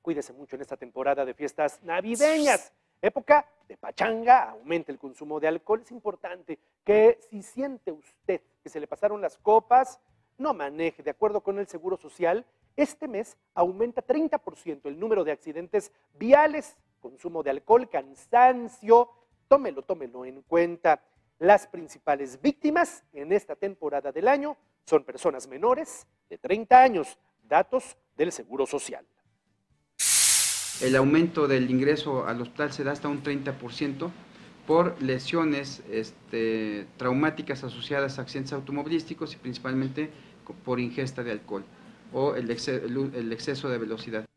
Cuídese mucho en esta temporada de fiestas navideñas, época de pachanga, aumenta el consumo de alcohol. Es importante que si siente usted que se le pasaron las copas, no maneje. De acuerdo con el Seguro Social, este mes aumenta 30% el número de accidentes viales, consumo de alcohol, cansancio. Tómelo en cuenta. Las principales víctimas en esta temporada del año son personas menores de 30 años, datos del Seguro Social. El aumento del ingreso al hospital se da hasta un 30% por lesiones traumáticas asociadas a accidentes automovilísticos y principalmente por ingesta de alcohol o el exceso de velocidad.